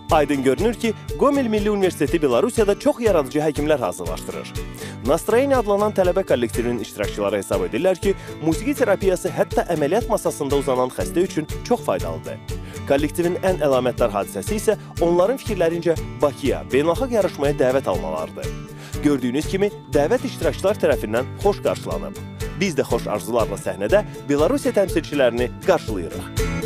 Aydın görünür ki, Gomel Milli Universiteti Belarusiyada çox yaradıcı həkimlər hazırlaşdırır. Nastroyeni adlanan tələbə kollektivinin iştirakçıları hesab edirlər ki, musiqi terapiyası hətta əməliyyat masasında uzanan xəstə üçün çox faydalıdır. Kollektivin ən əlamətdar hadisəsi isə onların fikirlərincə Bakıya, beynəlxalq yarışmaya dəvət almalarıdır. Gördüyünüz kimi, dəvət iştirakçılar tərəfindən xoş qarşılanıb. Biz də xoş arzularla səhnədə Belarusiya təmsilçilərini qarşılayırıq.